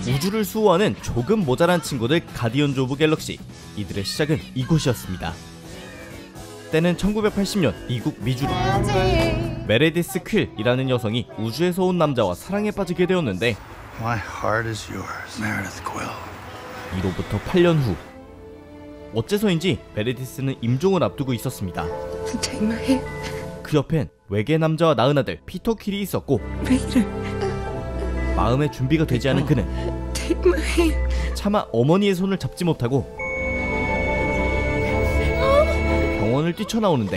우주를 수호하는 조금 모자란 친구들 가디언즈 오브 갤럭시. 이들의 시작은 이곳이었습니다. 때는 1980년 미국 미주리. 메레디스 퀼이라는 여성이 우주에서 온 남자와 사랑에 빠지게 되었는데 My heart is yours, Meredith Quill. 이로부터 8년 후 어째서인지 메레디스는 임종을 앞두고 있었습니다. Take my hand. 그 옆엔 외계 남자와 낳은 아들 피터 퀼이 있었고 Peter. 마음의 준비가 되지 않은 그는 Take my hand. 차마 어머니의 손을 잡지 못하고 병원을 뛰쳐나오는데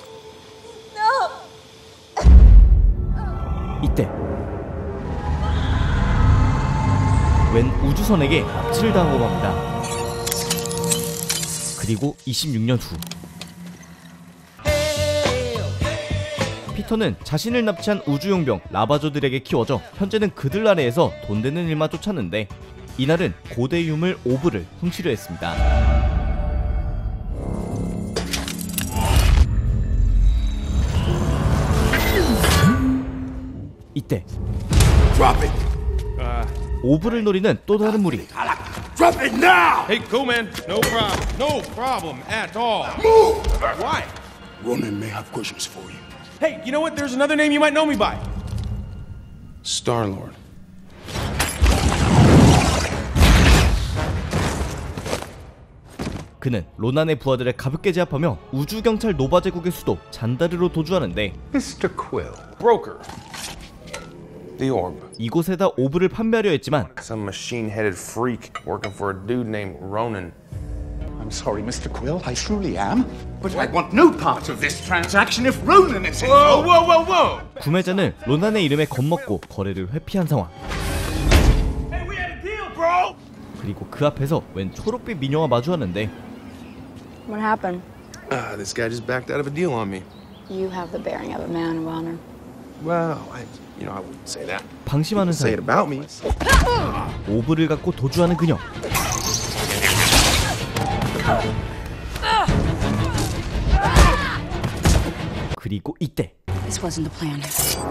이때 웬 우주선에게 납치를 당하고 맙니다. 그리고 26년 후 피터는 자신을 납치한 우주용병 라바조들에게 키워져 현재는 그들 아래에서 돈 되는 일만 쫓았는데 이날은 고대 유물 오브를 훔치려 했습니다. 이때 오브를 노리는 또 다른 무리. Drop it now! Hey, cool man. No problem. No problem at all. Move! Why? Ronan may have questions for you. Hey, you know what? There's another name you might know me by. Star-Lord. 그는 로난의 부하들을 가볍게 제압하며 우주경찰 노바 제국의 수도 잔다르로 도주하는데 Mr. Quill. Broker. The Orb. 이곳에다 오브를 판매하려 했지만 Some machine-headed freak working for a dude named Ronan. I'm sorry, Mr. Quill, I truly am. But I want no part of this transaction if Ronan is involved. Whoa, whoa, whoa! 구매자는 로난의 이름에 겁먹고 거래를 회피한 상황. Hey, we had a deal, bro! 그리고 그 앞에서 웬 초록빛 미녀와 마주하는데 What happened? This guy just backed out of a deal on me. You have the bearing of a man of honor. Well, I wouldn't say that. 방심하는 Say it 사이 about me. 오브를 갖고 도주하는 그녀. 그리고 이때 This wasn't the plan.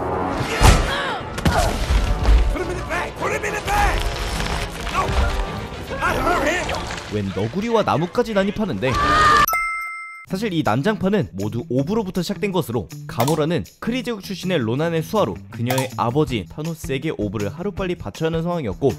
Put him in the bag! Put him in the bag! No! Not her hand! 웬 너구리와 나무까지 난입하는데 사실 이 난장판은 모두 오브로부터 시작된 것으로 가모라는 크리 제국 출신의 로난의 수하로 그녀의 아버지 타노스에게 오브를 하루빨리 바쳐야 하는 상황이었고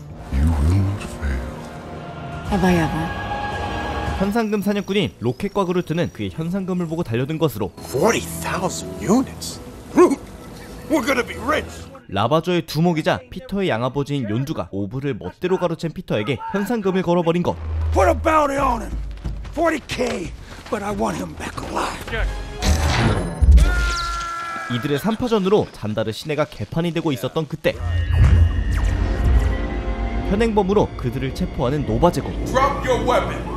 현상금 사냥꾼인 로켓과 그루트는 그의 현상금을 보고 달려든 것으로 40,000 units? Groot, we're gonna be rich! 라바조의 두목이자 피터의 양아버지인 욘두가 오브를 멋대로 가로챈 피터에게 현상금을 걸어버린 것. Put a bounty on him! 40K! But I want him back alive! 이들의 3파전으로 잔다르 시내가 개판이 되고 있었던 그때 현행범으로 그들을 체포하는 노바 제국. Drop your weapon!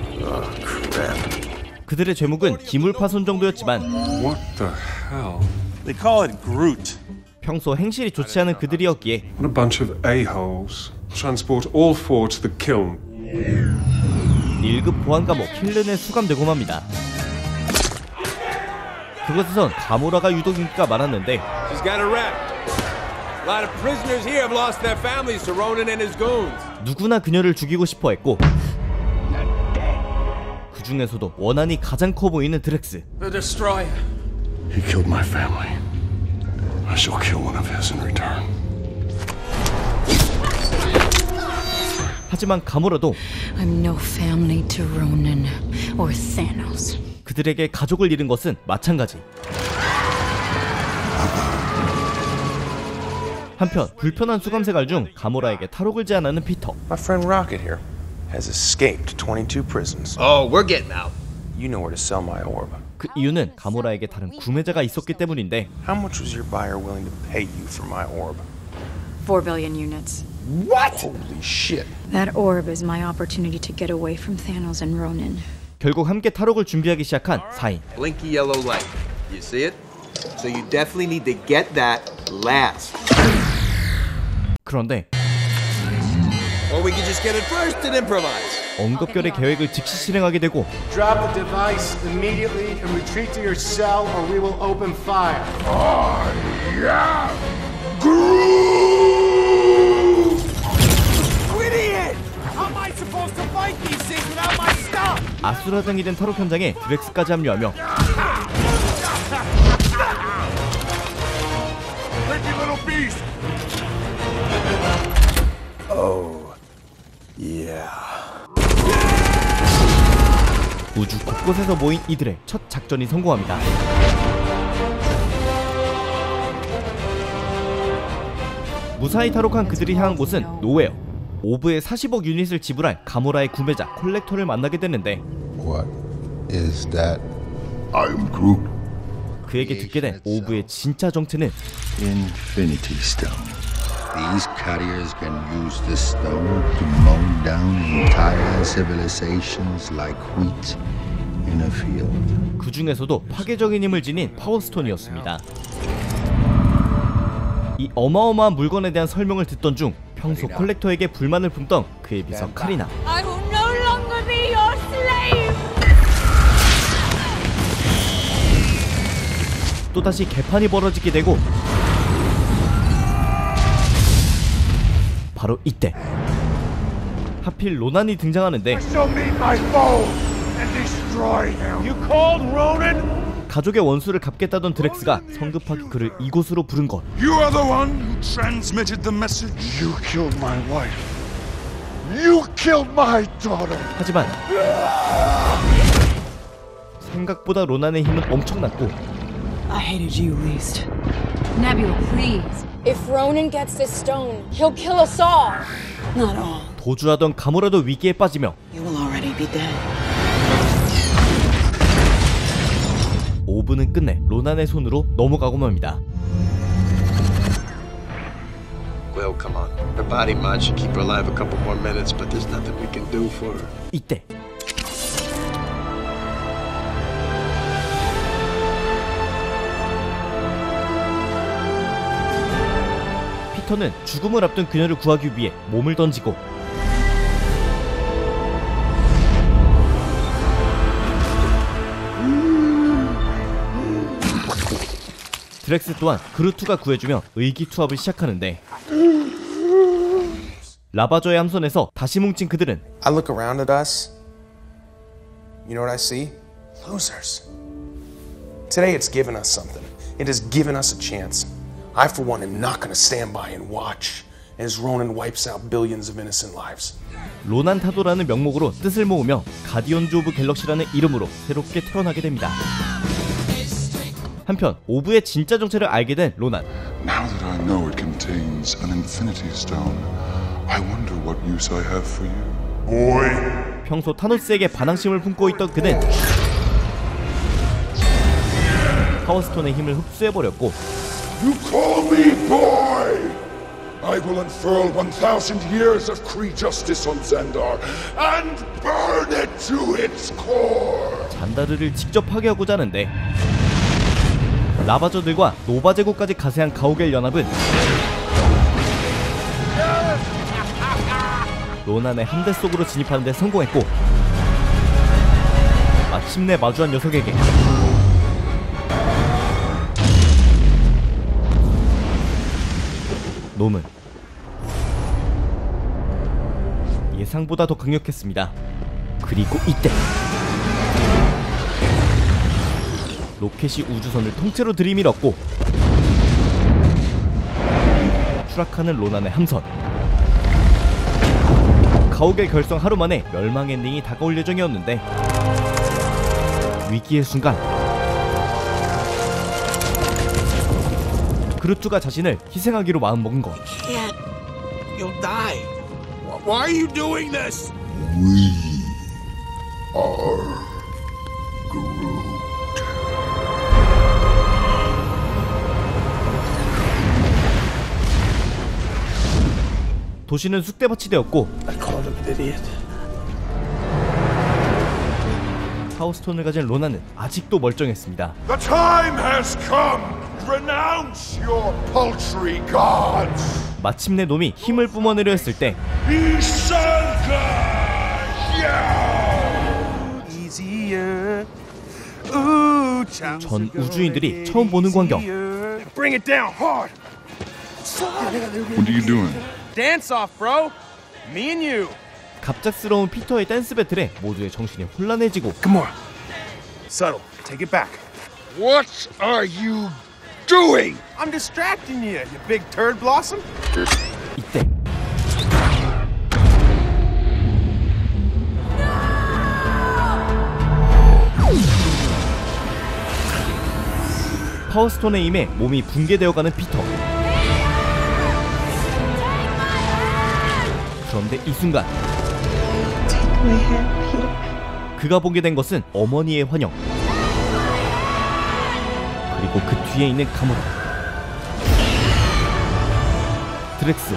그들의 죄목은 기물 파손 정도였지만 What the hell? They call it Groot. 평소 행실이 좋지 않은 그들이었기에 What a bunch of a-holes. Transport all four to the kiln. 1급 보안 감옥 힐른에 수감되고 맙니다. 그곳에선 가모라가 유독 인기가 많았는데 She's got a rep. A lot of prisoners here have lost their families to Ronan and his goons. 누구나 그녀를 죽이고 싶어 했고 그 중에서도 원한이 가장 커 보이는 드렉스. The Destroyer. He killed my family. I shall kill one of his in return. 하지만 가모라도 I'm no family to Ronan or Thanos. 그들에게 가족을 잃은 것은 마찬가지. 한편 불편한 수감생활 중 가모라에게 탈옥을 제안하는 피터. My friend Rocket here has escaped 22 prisons. Oh, we're getting out. You know where to sell my orb. 그 이유는 가모라에게 다른 구매자가 있었기 때문인데 How much was your buyer willing to pay you for my orb? 4 billion units. What? Holy shit. That orb is my opportunity to get away from Thanos and Ronan. 결국 함께 탈옥을 준비하기 시작한 4인. Blinky yellow light. You see it? So you definitely need to get that last. 그런데 Or we can just get it first and improvise. 언급결의 계획을 즉시 실행하게 되고 Drop the device immediately and retreat to your cell or we will open fire. I am Groot! 수라장이 된 탈옥 현장에 드렉스까지 합류하며 우주 곳곳에서 모인 이들의 첫 작전이 성공합니다. 무사히 탈옥한 그들이 향한 곳은 노웨어. 오브의 40억 유닛을 지불할 가모라의 구매자 콜렉터를 만나게 되는데 What is that? I'm Groot. 그에게 듣게 된 오브의 진짜 정체는 Infinity Stone. These carriers can use the stone to mow down entire civilizations like wheat in a field. 그 중에서도 파괴적인 힘을 지닌 파워스톤이었습니다. 이 어마어마한 물건에 대한 설명을 듣던 중 평소 콜렉터에게 불만을 품던 그의 비서 카리나. I will no longer be your slave. 또다시 개판이 벌어지게 되고 바로 이때 하필 로난이 등장하는데 Still meet my foe and destroy him. You called Ronan? 가족의 원수를 갚겠다던 드렉스가 성급하게 그를 이곳으로 부른 것. You are the one who transmitted the message. You killed my wife. You killed my daughter. 하지만 생각보다 로난의 힘은 엄청났고 I hated you least. Nebula, please. If Ronan gets this stone, he'll kill us all. Not all. 도주하던 가모라도 위기에 빠지며 You will already be dead. 오브는 끝내 로난의 손으로 넘어가고 맙니다. Well, come on. Her body might should keep her alive a couple more minutes, but there's nothing we can do for her. 이때 피터는 죽음을 앞둔 그녀를 구하기 위해 몸을 던지고 드렉스 또한 그루트가 구해주며 의기투합을 시작하는데 라바저의 함선에서 다시 뭉친 그들은 I look around at us. You know what I see? Losers. Today it's given us something. It has given us a chance. I, for one, am not going to stand by and watch as Ronan wipes out billions of innocent lives. 로난 타도라는 명목으로 뜻을 모으며 가디언즈 오브 갤럭시라는 이름으로 새롭게 태어나게 됩니다. 한편 오브의 진짜 정체를 알게 된 로난. Now that I know it contains an Infinity Stone, I wonder what use I have for you. Boy. 평소 타노스에게 반항심을 품고 있던 그는 파워스톤의 힘을 흡수해버렸고 You call me boy. I will unfurl 1,000 years of Kree justice on Xandar and burn it to its core. 잔다르를 직접 파괴하고자 하는데 라바저들과 노바 제국까지 가세한 가오갤 연합은 로난의 함대 속으로 진입하는 데 성공했고 마침내 마주한 녀석에게 놈은 예상보다 더 강력했습니다. 그리고 이때 로켓이 우주선을 통째로 들이밀었고 추락하는 로난의 함선. 가오갤 결성 하루 만에 멸망 엔딩이 다가올 예정이었는데 위기의 순간 그루트가 자신을 희생하기로 마음먹은 것. You'll die. Why are you doing this? We are Groot. 도시는 쑥대밭이 되었고 I called him an idiot. 파워스톤을 가진 로난은 아직도 멀쩡했습니다. The time has come. Renounce your paltry gods. 마침내 놈이 힘을 뿜어내려 했을 때 Easier. 전 우주인들이 처음 보는 광경. Bring it down hard. What are you doing? Dance off, bro. Me and you. 갑작스러운 피터의 댄스 배틀에 모두의 정신이 혼란해지고 Come on. Subtle. Take it back. What are you doing? I'm distracting you, you big turd blossom. 이때 파워스톤의 힘에 몸이 붕괴되어가는 피터. 그런데 이 순간 그가 보게 된 것은 어머니의 환영, 그리고 그 뒤에 있는 가모라, 드렉스,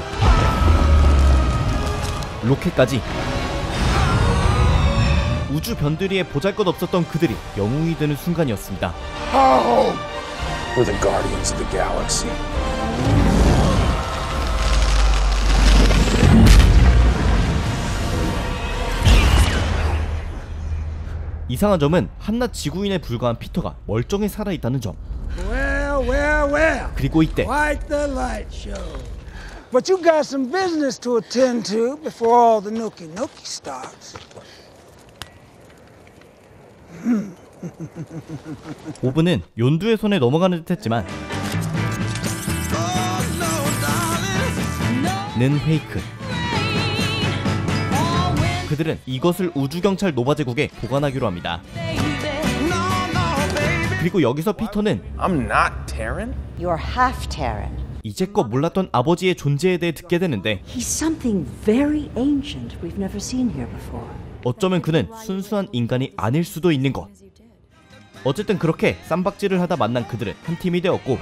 로켓까지 우주 변두리에 보잘것없었던 그들이 영웅이 되는 순간이었습니다. We're the Guardians of the Galaxy. 이상한 점은 한낱 지구인에 불과한 피터가 멀쩡히 살아있다는 점. 그리고 이때 Quite the light show. But you got some business to attend to before all the nookie nookie starts. 오브는 욘두의 손에 넘어가는 듯 했지만 는 페이크. 그들은 이것을 우주경찰 노바제국에 보관하기로 합니다. 그리고 여기서 피터는 I'm not Terran? You're half Terran. 이제껏 몰랐던 아버지의 존재에 대해 듣게 되는데 He's something very ancient we've never seen here before. 어쩌면 그는 순수한 인간이 아닐 수도 있는 것. 어쨌든 그렇게 쌈박질을 하다 만난 그들은 한 팀이 되었고,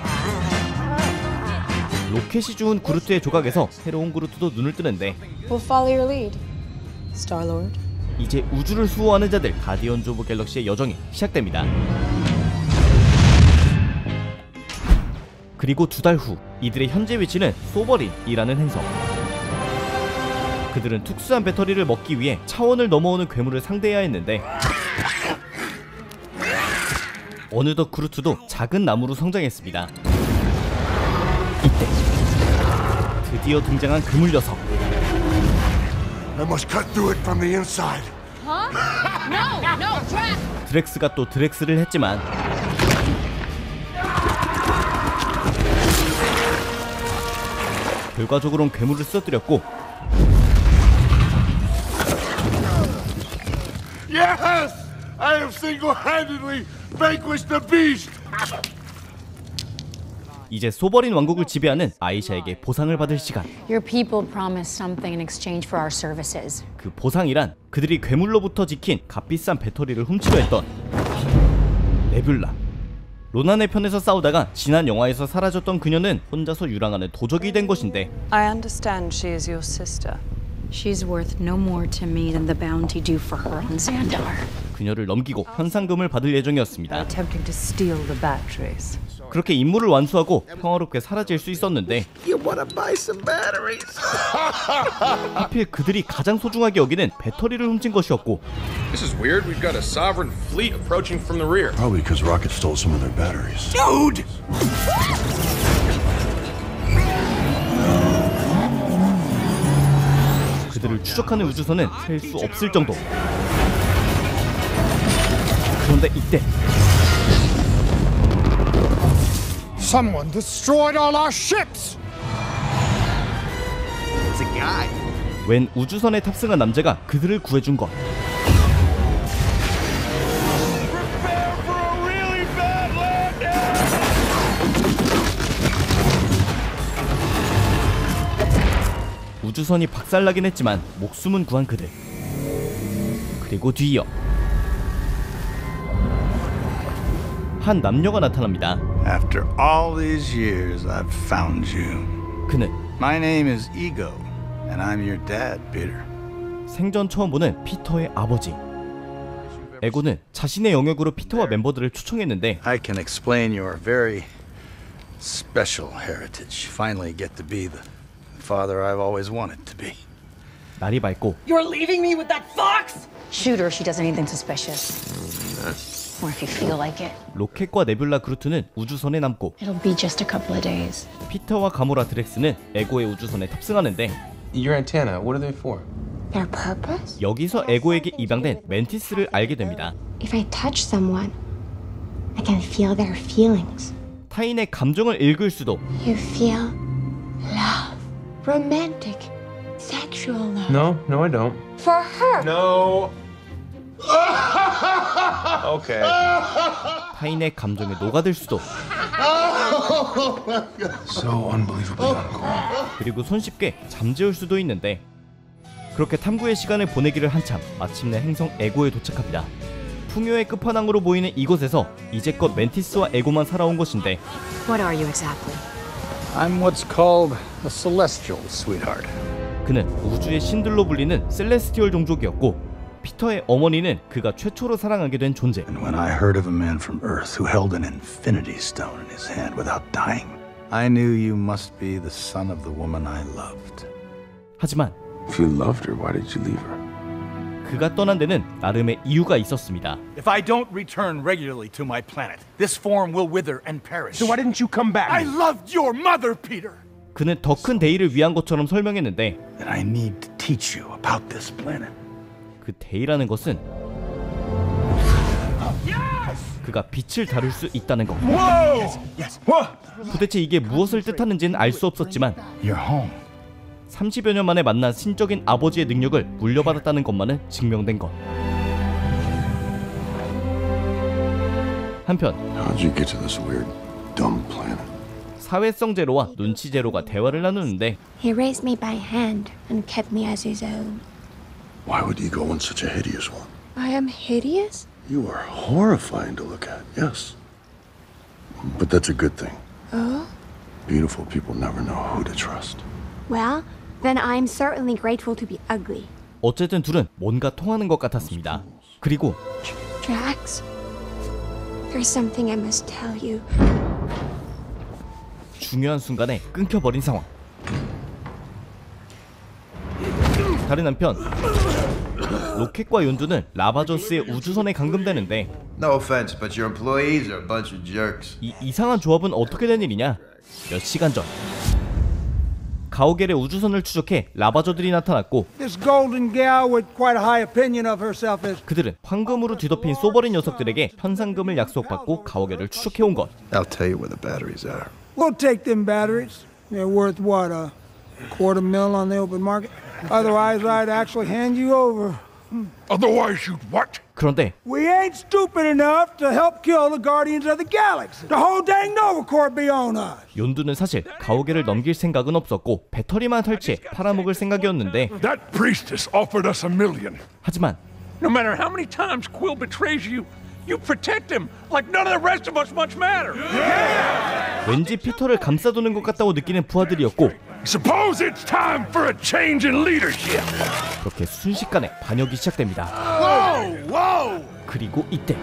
로켓이 주운 그루트의 조각에서 새로운 그루트도 눈을 뜨는데 We'll follow your lead, Star-Lord. 이제 우주를 수호하는 자들 가디언즈 오브 갤럭시의 여정이 시작됩니다. 그리고 2달 후 이들의 현재 위치는 소버린이라는 행성. 그들은 특수한 배터리를 먹기 위해 차원을 넘어오는 괴물을 상대해야 했는데 어느덧 그루트도 작은 나무로 성장했습니다. 이때 드디어 등장한 그물 녀석. I must cut through it from the inside. Huh? No, no, trap! 드렉스가 또 드렉스를 했지만 결과적으로는 괴물을 쓰러뜨렸고, Yes! I have single-handedly vanquished the beast! 이제 소버린 왕국을 지배하는 아이샤에게 보상을 받을 시간. Your people promised something in exchange for our services. 그 보상이란 그들이 괴물로부터 지킨 값비싼 배터리를 훔치려 했던 네뷸라. 로난의 편에서 싸우다가 지난 영화에서 사라졌던 그녀는 혼자서 유랑하는 도적이 된 것인데 I understand she is your sister. She's worth no more to me than the bounty due for her on Xandar. 그녀를 넘기고 현상금을 받을 예정이었습니다. Attempting to steal the batteries. 그렇게 임무를 완수하고 평화롭게 사라질 수 있었는데 You wanna buy some batteries? 하필 그들이 가장 소중하게 여기는 배터리를 훔친 것이었고 This is weird. We've got a sovereign fleet approaching from the rear. Probably because Rocket stole some of their batteries. Dude! 그들을 추적하는 우주선은 셀 수 없을 정도. 그런데 이때 Someone destroyed all our ships! It's a guy. 웬 우주선에 탑승한 남자가 그들을 구해준 것. 우주선이 박살나긴 했지만 목숨은 구한 그들. 그리고 뒤이어 한 남녀가 나타납니다. After all these years, I've found you. 그는 My name is Ego, and I'm your dad, Peter. 생전 처음 보는 피터의 아버지. 에고는 자신의 영역으로 피터와 멤버들을 초청했는데 I can explain your very special heritage. Finally get to be the father I've always wanted to be. 날이 밝고 You're leaving me with that fox? Shoot her if she does anything suspicious. Or if you feel like it. 로켓과 네뷸라 그루트는 우주선에 남고 It'll be just a couple of days. 피터와 가모라 드렉스는 에고의 우주선에 탑승하는데 Your antenna, what are they for? Their purpose? 여기서 에고에게 입양된 멘티스를 알게 됩니다. If I touch someone, I can feel their feelings. 타인의 감정을 읽을 수도. You feel love, romantic, sexual love. No, I don't. For her. No. Okay. 타인의 감정에 녹아들 수도. So unbelievably uncool. 그리고 손쉽게 잠재울 수도 있는데, 그렇게 탐구의 시간을 보내기를 한참 마침내 행성 에고에 도착합니다. 풍요의 끝판왕으로 보이는 이곳에서 이제껏 멘티스와 에고만 살아온 것인데, What are you exactly? I'm what's called a celestial, sweetheart. 그는 우주의 신들로 불리는 셀레스티얼 종족이었고, 피터의 어머니는 그가 최초로 사랑하게 된 존재. And when I heard of a man from Earth who held an infinity stone in his hand without dying, I knew you must be the son of the woman I loved. 하지만 If you loved her, why did you leave her? 그가 떠난 데는 나름의 이유가 있었습니다. If I don't return regularly to my planet, this form will wither and perish. So why didn't you come back? I loved your mother, Peter. 그는 더 큰 데이를 위한 것처럼 설명했는데, Then I need to teach you about this planet. 그 데이라는 것은 그가 빛을 다룰 수 있다는 것. 도대체 이게 무엇을 뜻하는지는 알 수 없었지만, You're home. 30여 년 만에 만난 신적인 아버지의 능력을 물려받았다는 것만은 증명된 것. 한편 How'd you get to this weird, dumb planet? 사회성 제로와 눈치 제로가 대화를 나누는데, He raised me by hand and kept me as his own. Why would you go on such a hideous one? I am hideous? You are horrifying to look at, yes. But that's a good thing. Oh? Beautiful people never know who to trust. Well, then I'm certainly grateful to be ugly. 어쨌든 둘은 뭔가 통하는 것 같았습니다. 그리고 Drax, there's something I must tell you. 중요한 순간에 끊겨버린 상황. 다른 한편 로켓과 연두는 라바저스의 우주선에 감금되는데, No offense, but your employees are a bunch of jerks. 이 이상한 조합은 어떻게 된 일이냐? 몇 시간 전 가오겔의 우주선을 추적해 라바저들이 나타났고, This golden gal with quite a high opinion of herself is. 그들은 황금으로 뒤덮인 쏘버린 녀석들에게 현상금을 약속받고 가오겔을 추적해온 것. I'll tell you where the batteries are. We'll take them batteries. They're worth what, a $250,000 on the open market? Otherwise, I'd actually hand you over. Otherwise, you'd what? 그런데 We ain't stupid enough to help kill the Guardians of the Galaxy. The whole dang Nova Corps be on us. 연두는 사실 가오겔을 넘길 생각은 없었고 배터리만 설치해 팔아먹을 생각이었는데, That priestess offered us $1 million. 하지만 No matter how many times Quill betrays you, you protect him like none of the rest of us much matter. 왠지 피터를 감싸두는 것 같다고 느끼는 부하들이었고, Suppose it's time for a change in leadership. 그렇게 순식간에 반역이 시작됩니다. Whoa, whoa! 그리고 이때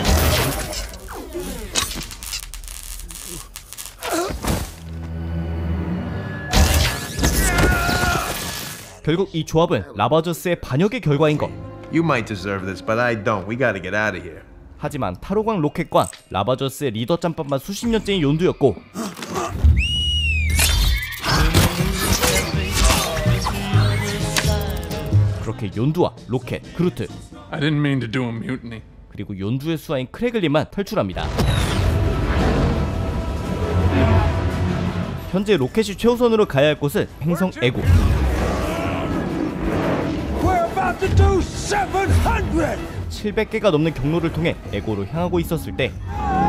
결국 이 조합은 라바저스의 반역의 결과인 것. You might deserve this, but I don't. We gotta get out of here. 하지만 타로광 로켓과 라바저스의 리더 짬밥만 수십 년째인 연두였고, 그렇게 연두와 로켓, 그루트, I didn't mean to do a mutiny. 그리고 연두의 수하인 크래글린만 탈출합니다. 현재 로켓이 최우선으로 가야 할 곳은 행성 에고. We're about to do 700. 700개가 넘는 경로를 통해 에고로 향하고 있었을 때,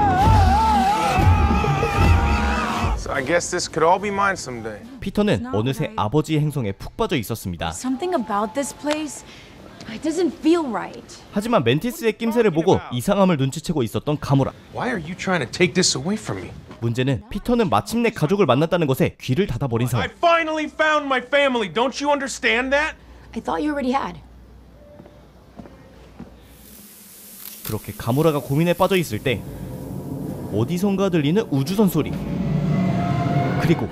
So I guess this could all be mine someday. 피터는 어느새 아버지의 행성에 푹 빠져 있었습니다. Something about this place, it doesn't feel right. 하지만 멘티스의 낌새를 보고 이상함을 눈치채고 있었던 가모라. Why are you trying to take this away from me? 문제는 피터는 마침내 가족을 만났다는 것에 귀를 닫아버린 상황. I finally found my family. Don't you understand that? I thought you already had. 그렇게 가모라가 고민에 빠져 있을 때 어디선가 들리는 우주선 소리, 그리고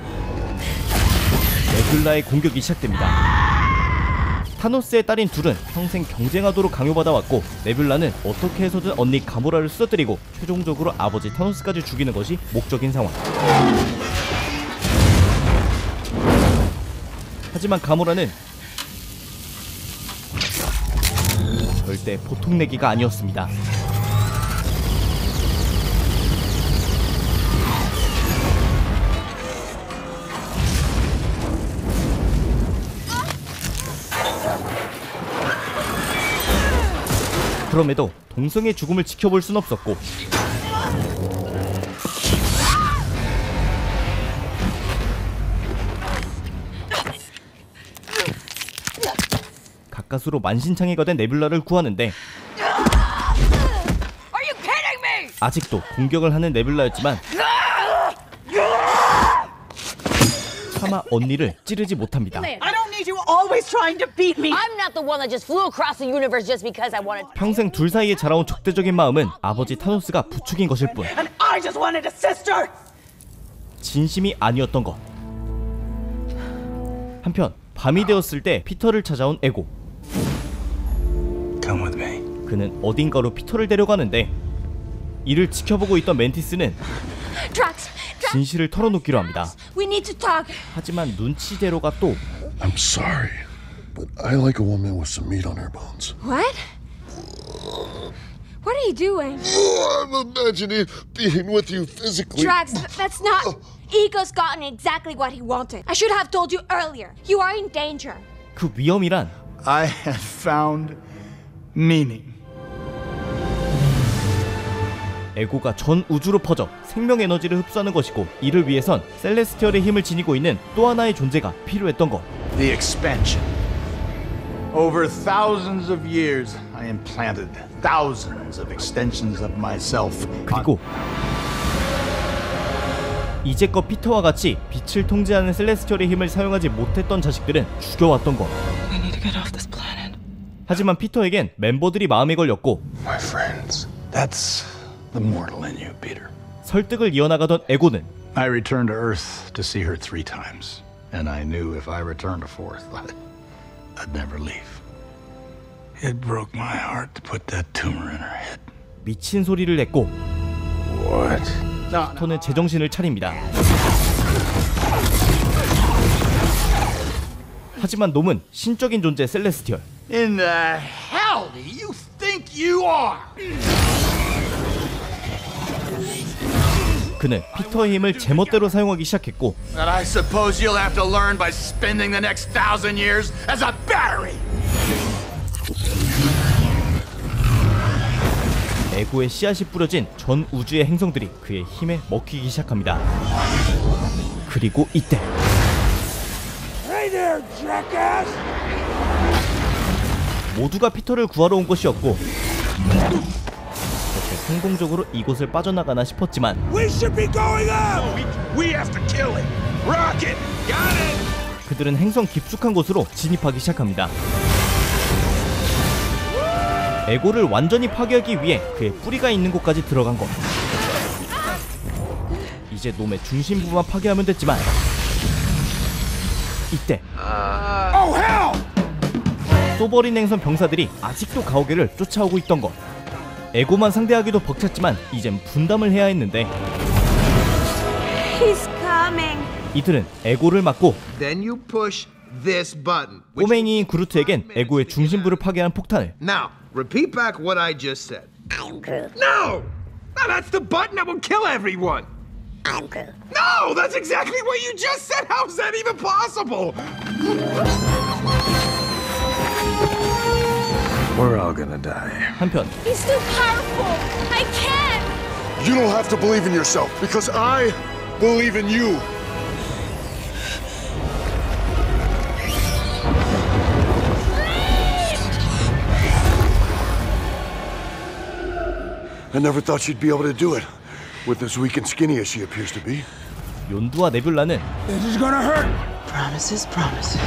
네뷸라의 공격이 시작됩니다. 타노스의 딸인 둘은 평생 경쟁하도록 강요받아왔고, 네뷸라는 어떻게 해서든 언니 가모라를 쓰러뜨리고 최종적으로 아버지 타노스까지 죽이는 것이 목적인 상황. 하지만 가모라는 절대 보통 내기가 아니었습니다. 그럼에도 동성의 죽음을 지켜볼 순 없었고 가까스로 만신창이가 된 네뷸라를 구하는데 아직도 공격을 하는 네뷸라였지만 차마 언니를 찌르지 못합니다. 평생 둘 사이에 자라온 적대적인 마음은 아버지 타노스가 부추긴 것일 뿐 진심이 아니었던 것. 한편 밤이 되었을 때 피터를 찾아온 에고. Come with me. 그는 어딘가로 피터를 데려가는데 이를 지켜보고 있던 멘티스는 진실을 털어놓기로 합니다. 하지만 눈치대로가 또 I'm sorry, but I like a woman with some meat on her bones. What? What are you doing? Oh, I'm imagining being with you physically. Drax, that's not... Ego's gotten exactly what he wanted. I should have told you earlier. You are in danger. 그 위험이란 I had found meaning. 에고가 전 우주로 퍼져 생명 에너지를 흡수하는 것이고 이를 위해선 셀레스티얼의 힘을 지니고 있는 또 하나의 존재가 필요했던 것. The expansion. Over thousands of years, I implanted thousands of extensions of myself. 그리고 이제껏 피터와 같이 빛을 통제하는 셀레스티얼의 힘을 사용하지 못했던 자식들은 죽여왔던 것. We need to get off this planet. 하지만 피터에겐 멤버들이 마음에 걸렸고 My friends, that's the mortal in you, Peter. 설득을 이어나가던 에고는 I returned to Earth to see her 3 times, and I knew if I returned a 4th, I'd never leave. It broke my heart to put that tumor in her head. 미친 소리를 냈고 What? 피터는 제정신을 차립니다. 하지만 놈은 신적인 존재 셀레스티얼. In the hell do you think you are? 그는 피터의 힘을 제멋대로 사용하기 시작했고 That I suppose you'll have to learn by spending the next 1,000 years as a battery. 에고의 씨앗이 뿌려진 전 우주의 행성들이 그의 힘에 먹히기 시작합니다. 그리고 이때 Hey there, jackass! 모두가 피터를 구하러 온 것이었고 그렇게 성공적으로 이곳을 빠져나가나 싶었지만 We should be going up! We have to kill it! Rocket! Got it! 그들은 행성 깊숙한 곳으로 진입하기 시작합니다. 에고를 완전히 파괴하기 위해 그의 뿌리가 있는 곳까지 들어간 것. 이제 놈의 중심부만 파괴하면 됐지만 이때 소버린 행성 병사들이 아직도 가오게를 쫓아오고 있던 것. 에고만 상대하기도 벅찼지만 이젠 분담을 해야 했는데 He's coming. 이들은 에고를 막고 Then you push this button. 꼬맹이인 그루트에겐 에고의 중심부를 파괴한 폭탄을. Now, repeat back what I just said. I'm Groot. No! No, that's the button that will kill everyone! I'm Groot. No! That's exactly what you just said! How is that even possible? We're all gonna die. 한편 He's too powerful. I can't. You don't have to believe in yourself, because I believe in you. I never thought she'd be able to do it, with as weak and skinny as she appears to be. 욘두와 네뷸라는 This is gonna hurt! Promises, promises.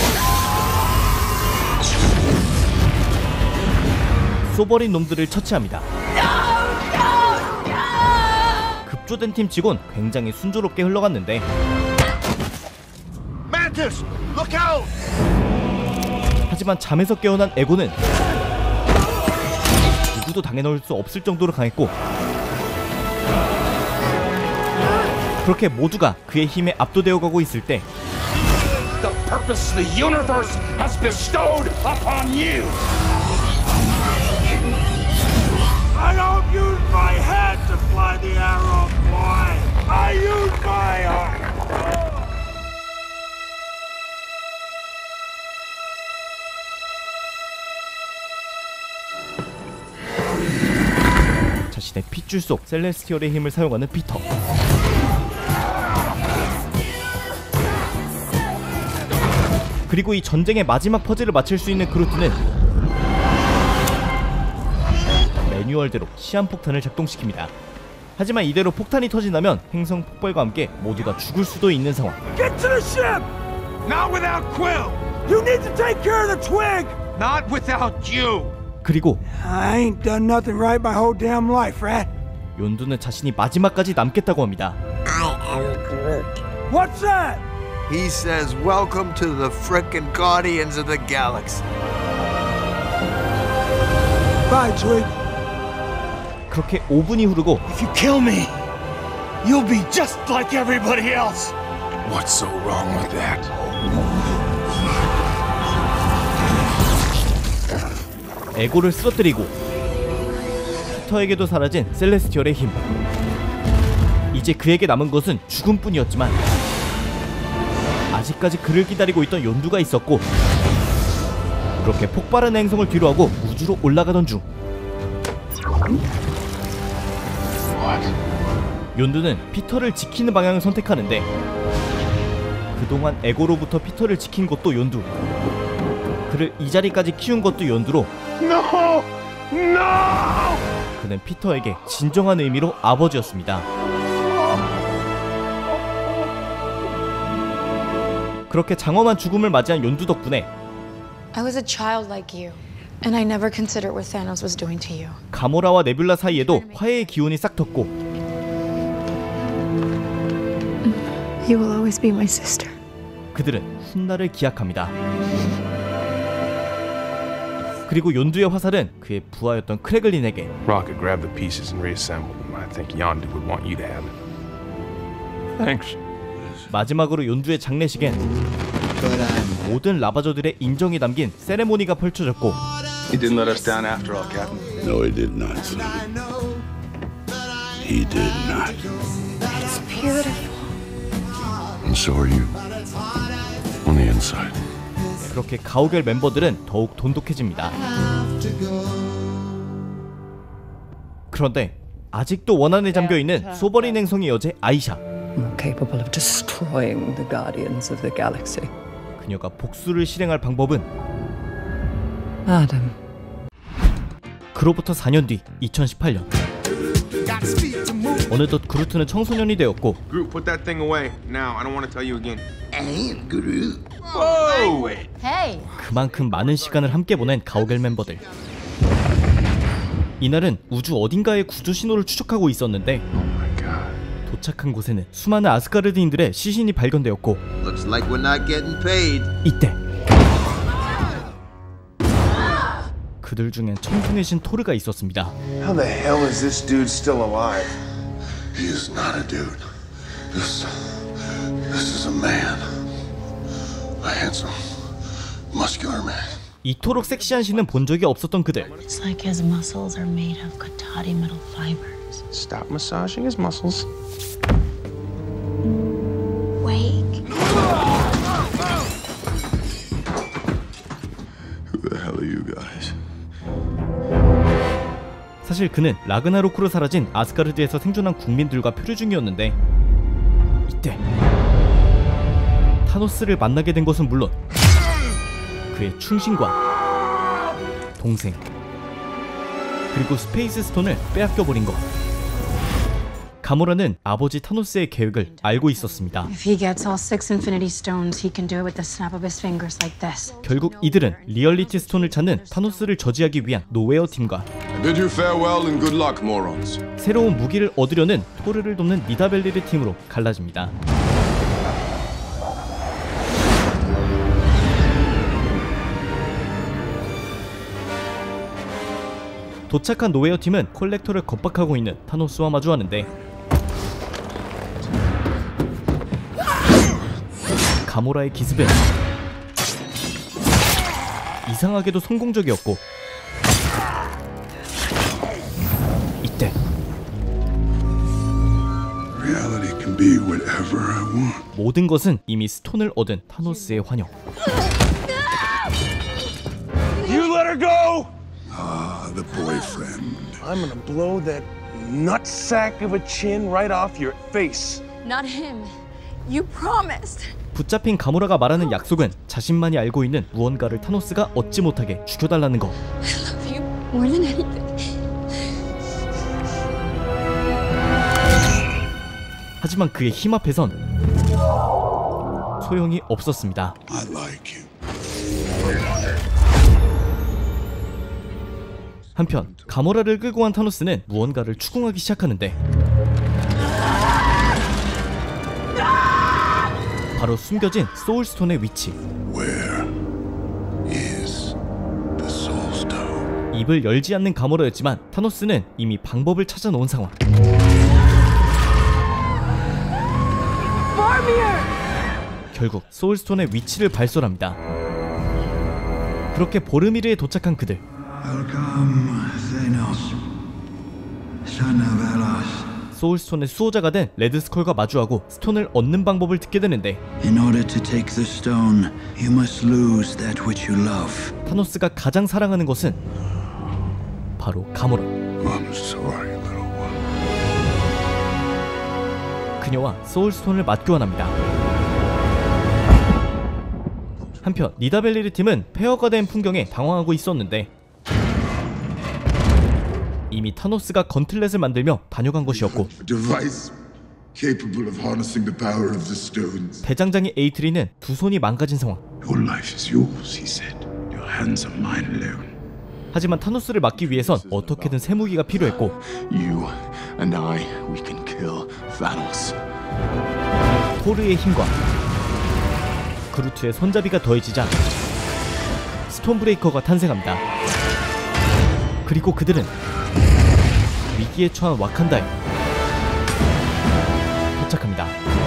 소버린 놈들을 처치합니다. 급조된 팀치곤 굉장히 순조롭게 흘러갔는데 Mantis! Look out! 하지만 잠에서 깨어난 에고는 누구도 당해놓을 수 없을 정도로 강했고 그렇게 모두가 그의 힘에 압도되어 가고 있을 때 The purpose the universe has bestowed upon you! I don't use my head to fly the arrow, boy! I use my heart! 자신의 핏줄 속 셀레스티얼의 힘을 사용하는 피터. 그리고 이 전쟁의 마지막 퍼즐을 맞출 수 있는 그루트는 매뉴얼대로 시한폭탄을 작동시킵니다. 하지만 이대로 폭탄이 터진다면 행성 폭발과 함께 모두가 죽을 수도 있는 상황. Get to the ship! Not without Quill! You need to take care of the twig! Not without you! 그리고 I ain't done nothing right my whole damn life, rat. 욘두는 자신이 마지막까지 남겠다고 합니다. I am Groot. What's that? He says, welcome to the frickin' Guardians of the Galaxy. Bye, twig. 그렇게 5분이 흐르고 If you kill me, you'll be just like everybody else. What's so wrong with that? 에고를 쓰러뜨리고 피터에게도 사라진 셀레스티얼의 힘. 이제 그에게 남은 것은 죽음뿐이었지만 아직까지 그를 기다리고 있던 욘두가 있었고, 그렇게 폭발한 행성을 뒤로하고 우주로 올라가던 중 욘두는 피터를 지키는 방향을 선택하는데, 그동안 에고로부터 피터를 지킨 것도 욘두, 그를 이 자리까지 키운 것도 욘두로 No! No! 그는 피터에게 진정한 의미로 아버지였습니다. 그렇게 장엄한 죽음을 맞이한 욘두 덕분에 I was a child like you, and I never considered what Thanos was doing to you. 가모라와 네뷸라 사이에도 화해의 기운이 싹 텄고 You will always be my sister. 그들은 훗날을 기약합니다. 그리고 욘두의 화살은 그의 부하였던 크래글린에게 Rocket grabbed the pieces and reassembled them. I think Yondu would want you to have it. Thanks. 마지막으로 욘두의 장례식엔 모든 라바저들의 인정이 담긴 세레모니가 펼쳐졌고 He didn't let us down after all, Captain. No, he did not, son. He did not. It's beautiful. And so are you. On the inside. 그렇게 가오갤 멤버들은 더욱 돈독해집니다. 그런데 아직도 원한에 잠겨있는 소버린 행성의 여제 아이샤. More capable of destroying the Guardians of the Galaxy. 그녀가 복수를 실행할 방법은 Adam. 그로부터 4년 뒤 2018년 어느덧 그루트는 청소년이 되었고 Groot, put that thing away. Now, I don't want to tell you again. I am Groot. Whoa! Hey. 그만큼 많은 시간을 함께 보낸 가오갤 멤버들. 이날은 우주 어딘가에 구조 신호를 추적하고 있었는데 도착한 곳에는 수많은 아스가르드인들의 시신이 발견되었고 Looks like we're not getting paid. 이때 그들 중엔 청중의 신 토르가 있었습니다. How the hell is this dude still alive? He is not a dude. This is a man. A handsome, muscular man. 이토록 섹시한 신은 본 적이 없었던 그들. It's like his muscles are made of Katati metal fibers. Stop massaging his muscles. Wake. Who the hell are you guys? 사실 그는 라그나로크로 사라진 아스가르드에서 생존한 국민들과 표류 중이었는데 이때 타노스를 만나게 된 것은 물론 그의 충신과 동생 그리고 스페이스 스톤을 빼앗겨버린 것. 가모라는 아버지 타노스의 계획을 알고 있었습니다. If he gets all 6 Infinity Stones, he can do it with the snap of his fingers like this. 결국 이들은 리얼리티 스톤을 찾는 타노스를 저지하기 위한 노웨어 팀과 I bid you farewell and good luck, morons. 새로운 무기를 얻으려는 토르를 돕는 니다벨리르 팀으로 갈라집니다. 도착한 노웨어 팀은 콜렉터를 겁박하고 있는 타노스와 마주하는데 가모라의 기습은 이상하게도 성공적이었고 이때 Reality can be whatever I want. 모든 것은 이미 스톤을 얻은 타노스의 환영. You let her go! Ah, the boyfriend. I'm gonna blow that nutsack of a chin right off your face. Not him. You promised. 붙잡힌 가모라가 말하는 약속은 자신만이 알고 있는 무언가를 타노스가 얻지 못하게 죽여달라는 거. I love you more than anything. 하지만 그의 힘 앞에선 소용이 없었습니다. I like you. 한편 가모라를 끌고 간 타노스는 무언가를 추궁하기 시작하는데 바로 숨겨진 소울스톤의 위치. Where is the Soul Stone? 입을 열지 않는 가모라였지만 타노스는 이미 방법을 찾아 놓은 상황. 결국 소울스톤의 위치를 발설합니다. 그렇게 보르미르에 도착한 그들. 소울스톤의 수호자가 된 레드스콜과 마주하고 스톤을 얻는 방법을 듣게 되는데 타노스가 가장 사랑하는 것은 바로 가모라. 그녀와 소울스톤을 맞교환합니다. 한편 니다벨리르 팀은 폐허가 된 풍경에 당황하고 있었는데 이미 타노스가 건틀렛을 만들며 다녀간 것이었고 대장장이 에이트리는 두 손이 망가진 상황. 하지만 타노스를 막기 위해선 어떻게든 쇠무기가 필요했고 토르의 힘과 그루트의 손잡이가 더해지자 스톤브레이커가 탄생합니다. 그리고 그들은 위기에 처한 와칸다에 도착합니다.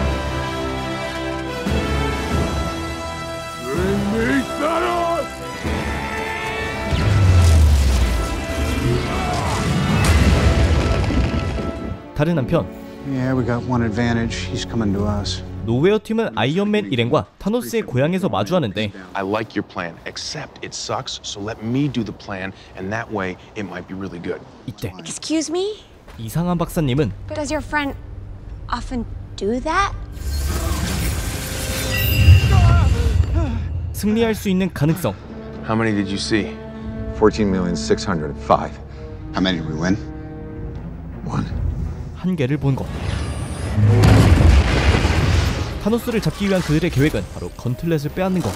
다른 한편 Yeah, we got one advantage. He's coming to us. 노웨어 팀은 아이언맨 일행과 타노스의 고향에서 마주하는데 I like your plan, except it sucks, so let me do the plan, and that way it might be really good. 이때 Excuse me? 이상한 박사님은 Does your friend often do that? 승리할 수 있는 가능성. How many did you see? 14,605,000. How many did we win? One. 한 개를 본 것. 타노스를 잡기 위한 그들의 계획은 바로 건틀렛을 빼앗는 것.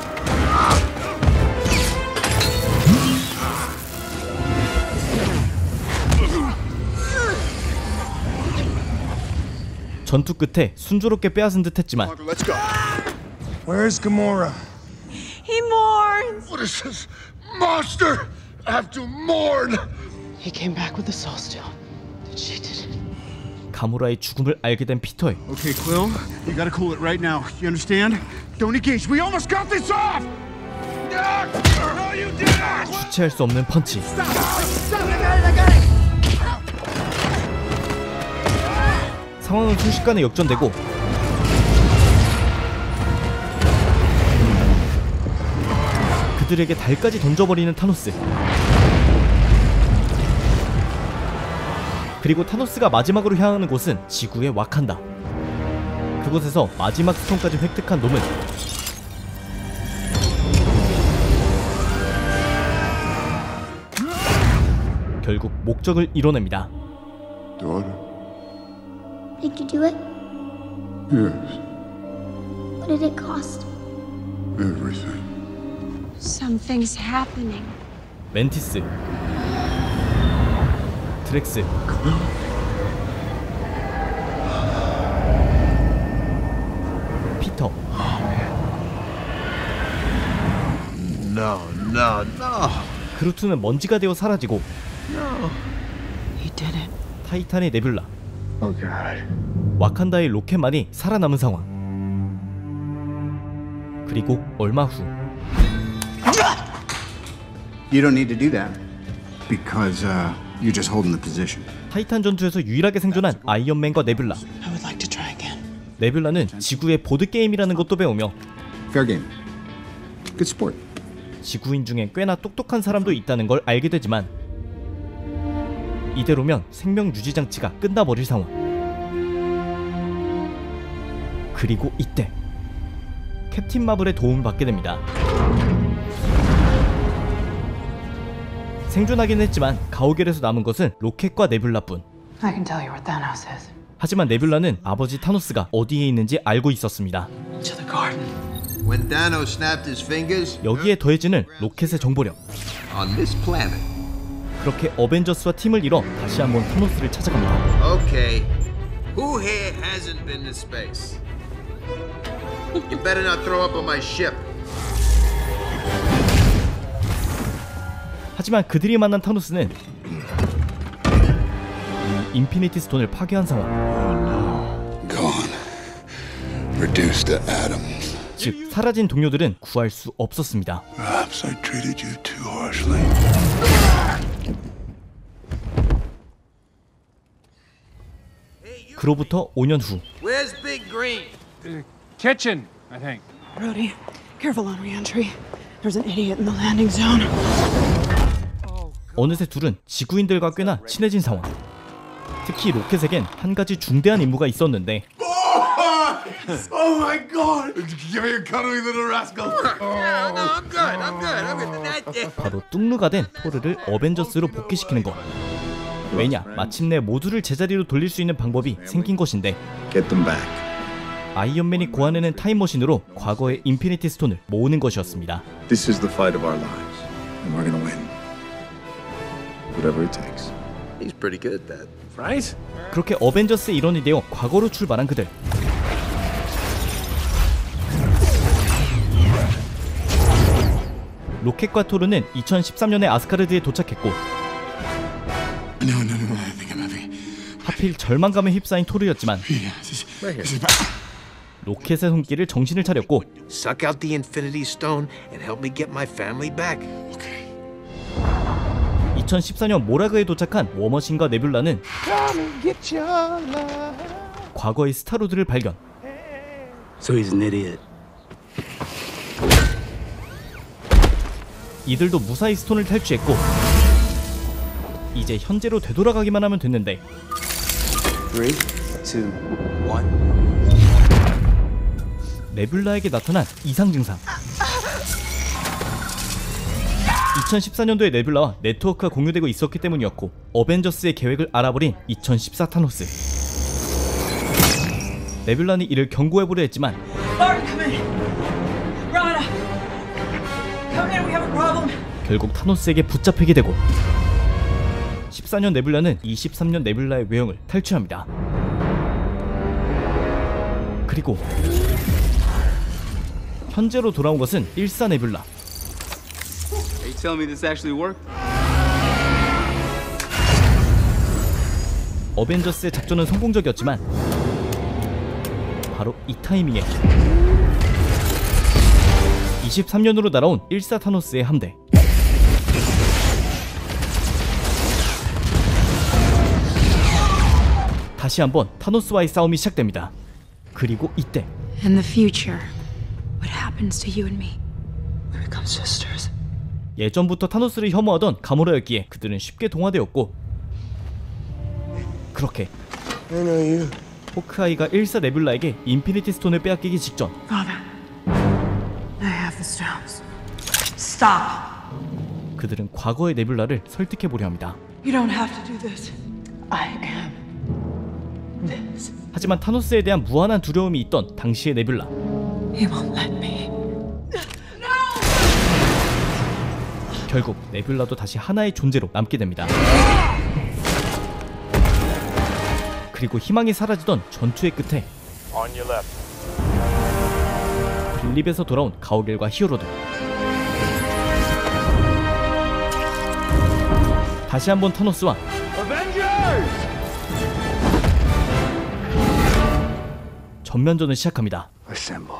전투 끝에 순조롭게 빼앗은 듯했지만 Where's Gamora? He mourns. What is this? Monster! Have to mourn! He came back with the Soul Stone. She did it. 가모라의 죽음을 알게 된 피터의 Okay, Quill, you gotta cool it right now. You understand? Don't engage. We almost got this off! No, you didn't! 주체할 수 없는 펀치. 상황은 순식간에 역전되고 그들에게 달까지 던져버리는 타노스. 그리고 타노스가 마지막으로 향하는 곳은 지구의 와칸다. 그곳에서 마지막 스톤까지 획득한 놈은 결국 목적을 이뤄냅니다. Daughter? Did you do it? Yes, What did it cost? everything. Something's happening. 멘티스, 드렉스, 피터. No, no, no. 그루트는 먼지가 되어 사라지고 No. He did it. 타이탄의 네뷸라, Oh God. 와칸다의 로켓만이 살아남은 상황. 그리고 얼마 후 You don't need to do that. Because, You're just holding the position. 타이탄 전투에서 유일하게 생존한 아이언맨과 네뷸라. I would like to try again. 네뷸라는 지구의 보드게임이라는 것도 배우며 Fair game. Good sport. 지구인 중에 꽤나 똑똑한 사람도 있다는 걸 알게 되지만 이대로면 생명 유지 장치가 끝나버릴 상황. 그리고 이때 캡틴 마블의 도움을 받게 됩니다. 생존하긴 했지만 가오갤에서 남은 것은 로켓과 네뷸라뿐. I can tell you where Thanos is. 하지만 네뷸라는 아버지 타노스가 어디에 있는지 알고 있었습니다. To the garden. When Thanos snapped his fingers, 여기에 더해지는 로켓의 정보력. on this planet. 그렇게 어벤져스와 팀을 이뤄 다시 한번 타노스를 찾아갑니다. Okay, who here hasn't been to space? You better not throw up on my ship. 하지만 그들이 만난 타노스는 인피니티 스톤을 파괴한 상황. Gone. Reduced to atoms. 즉 사라진 동료들은 구할 수 없었습니다. Perhaps I treated you too harshly. 그로부터 5년 후. Where's Big Green? Kitchen, I think. Brody, careful on re-entry. There's an idiot in the landing zone. 어느새 둘은 지구인들과 꽤나 친해진 상황. 특히 로켓에겐 한 가지 중대한 임무가 있었는데 Oh my God! Give me a cuddly little rascal. No, I'm good. 바로 뚱루가 된 토르를 어벤져스로 복귀시키는 것. 왜냐, 마침내 모두를 제자리로 돌릴 수 있는 방법이 생긴 것인데 Get them back. 아이언맨이 고안해낸 타임머신으로 과거의 인피니티 스톤을 모으는 것이었습니다. This is the fight of our lives, and we're gonna win. Whatever it takes. He's pretty good at that. Right? 그렇게 어벤져스의 일원이 되어 과거로 출발한 그들. 로켓과 토르는 2013년에 아스가르드에 도착했고 하필 절망감에 휩싸인 토르였지만 로켓의 손길을 정신을 차렸고 Suck out the Infinity Stone and help me get my family back. 2014년 모라그에 도착한 워머신과 네뷸라는 과거의 스타로드를 발견. So he's an idiot. 이들도 무사히 스톤을 탈취했고 이제 현재로 되돌아가기만 하면 됐는데 3, 2, 1. 네뷸라에게 나타난 이상 증상. 2014년도에 네뷸라와 네트워크가 공유되고 있었기 때문이었고 어벤져스의 계획을 알아버린 2014 타노스. 네뷸라는 이를 경고해보려 했지만 결국 타노스에게 붙잡히게 되고 14년 네뷸라는 23년 네뷸라의 외형을 탈취합니다. 그리고 현재로 돌아온 것은 14 네뷸라. Are you telling me this actually worked? 어벤져스의 작전은 성공적이었지만 바로 이 타이밍에 23년으로 날아온 14 타노스의 함대. 다시 한번 타노스와의 싸움이 시작됩니다. 그리고 이때 In the future, what happens to you and me? We become sisters. 예전부터 타노스를 혐오하던 가모라였기에 그들은 쉽게 동화되었고 그렇게 호크아이가 14 네뷸라에게 인피니티 스톤을 빼앗기기 직전 Father, I have the stones. Stop. 그들은 과거의 네뷸라를 설득해보려 합니다. You don't have to do this. I am this. 하지만 타노스에 대한 무한한 두려움이 있던 당시의 네뷸라. He won't let me. 결국 네뷸라도 다시 하나의 존재로 남게 됩니다. 그리고 희망이 사라지던 전투의 끝에 On your left. 빌립에서 돌아온 가오갤과 히어로들. 다시 한번 타노스와 전면전을 시작합니다. Assemble.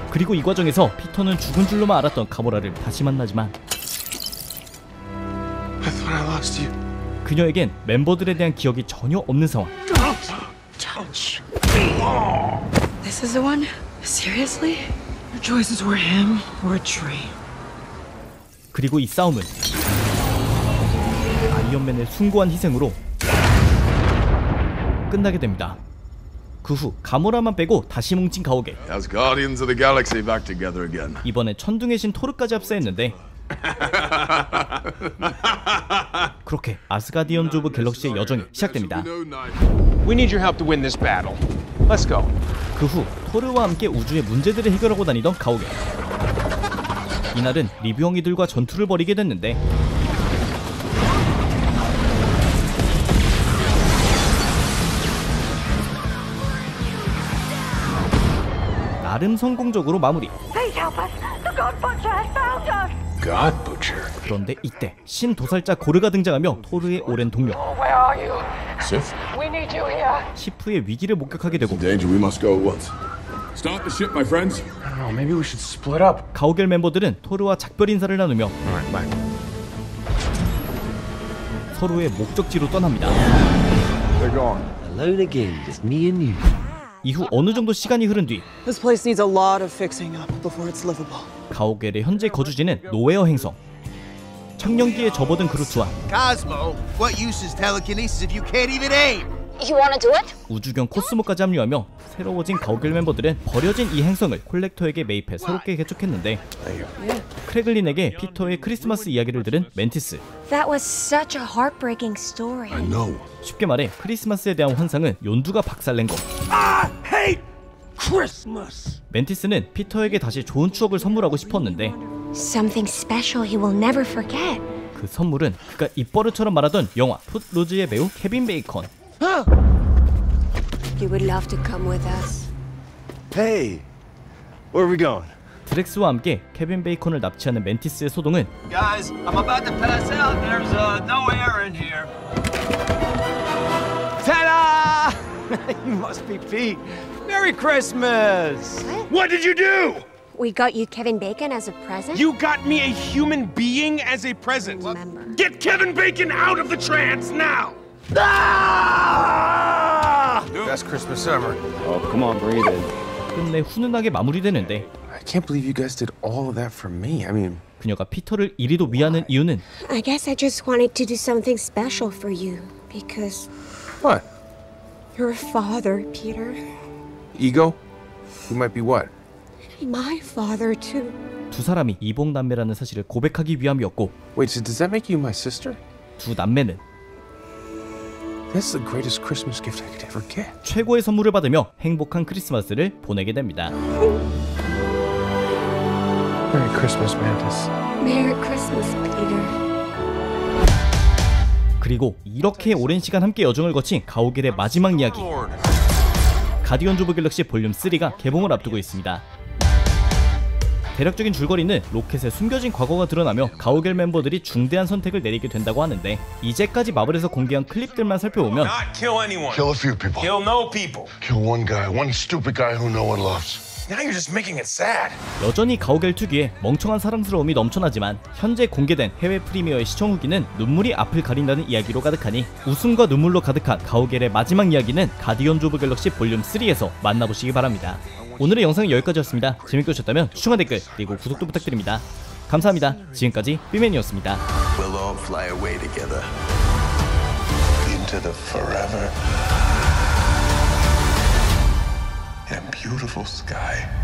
그리고 이 과정에서 피터는 죽은 줄로만 알았던 가모라를 다시 만나지만 그녀에겐 멤버들에 대한 기억이 전혀 없는 상황. Touch. This is the one? Seriously? Your choices were him or a tree. 그리고 이 싸움은 아이언맨의 숭고한 희생으로 끝나게 됩니다. 그 후 가모라만 빼고 다시 뭉친 가오갤. As Guardians of the Galaxy back together again. 이번에 천둥의 신 토르까지 합세했는데 그렇게 아스가디언즈 오브 갤럭시의 여정이 시작됩니다. We need your help to win this battle. Let's go. 그 후 토르와 함께 우주의 문제들을 해결하고 다니던 가오갤. 이날은 리뷰엉이들과 전투를 벌이게 됐는데 나름 성공적으로 마무리. God Butcher. 그런데 이때 신도살자 고르가 등장하며 토르의 오랜 동료 Where are you? Sif? We need you here. 시프의 위기를 목격하게 되고 Danger, we must go at once. Start the ship, my friends. I don't know, maybe we should split up. 가오갤 멤버들은 토르와 작별 인사를 나누며 Alright, bye. 서로의 목적지로 떠납니다. They're gone. Alone again, just me and you. 이후 어느 정도 시간이 흐른 뒤 This place needs a lot of fixing up before it's livable. 가오갤의 현재 거주지는 노웨어 행성. 청년기에 접어든 그루트와 Cosmo, what use is telekinesis if you can't even aim? You wanna do it? 우주경 코스모까지 합류하며 새로워진 가오갤 멤버들은 버려진 이 행성을 콜렉터에게 매입해 새롭게 개척했는데 크래글린에게 피터의 크리스마스 이야기를 들은 멘티스. That was such a heartbreaking story. I know. 쉽게 말해 크리스마스에 대한 환상은 욘두가 박살낸 거. I hate Christmas. 멘티스는 피터에게 다시 좋은 추억을 선물하고 싶었는데 Something special he will never forget. 그 선물은 그가 입버릇처럼 말하던 영화 풋루즈의 배우 케빈 베이컨. You would love to come with us. Hey, where are we going? 드렉스와 함께 케빈 베이컨을 납치하는 멘티스의 소동은 Guys, I'm about to pass out. There's no air in here. Ta-da! You must be Pete. Merry Christmas! What did you do? We got you Kevin Bacon as a present? You got me a human being as a present. Remember. Get Kevin Bacon out of the trance now! Best Christmas ever. Oh, come on, breathe in. 끝내 훈훈하게 마무리되는데 I can't believe you guys did all of that for me. I mean, 그녀가 피터를 이리도 위하는 이유는 I guess I just wanted to do something special for you because what? you're a father, Peter. Ego? You might be what? My father too. 두 사람이 이복남매라는 사실을 고백하기 위함이었고 Wait, so does that make you my sister? 두 남매는 That's the greatest Christmas gift I could ever get. 최고의 선물을 받으며 행복한 크리스마스를 보내게 됩니다. Merry Christmas, Mantis. Merry Christmas, Peter. 그리고 이렇게 오랜 시간 함께 여정을 거친 가오갤의 마지막 이야기 가디언즈 오브 갤럭시 볼륨 3가 개봉을 앞두고 있습니다. 대략적인 줄거리는 로켓에 숨겨진 과거가 드러나며 가오갤 멤버들이 중대한 선택을 내리게 된다고 하는데 이제까지 마블에서 공개한 클립들만 살펴보면 Not kill anyone. Kill a few people. Kill no people. Kill one guy, one stupid guy who no one loves. Now you're just making it sad. 여전히 가오갤 특유의 멍청한 사랑스러움이 넘쳐나지만 현재 공개된 해외 프리미어의 시청 후기는 눈물이 앞을 가린다는 이야기로 가득하니 웃음과 눈물로 가득한 가오갤의 마지막 이야기는 가디언즈 오브 갤럭시 볼륨 3에서 만나보시기 바랍니다. 오늘의 영상은 여기까지였습니다. 재밌게 보셨다면 추천 댓글 그리고 구독도 부탁드립니다. 감사합니다. 지금까지 삐맨이었습니다. We'll all fly away together into the forever and beautiful sky.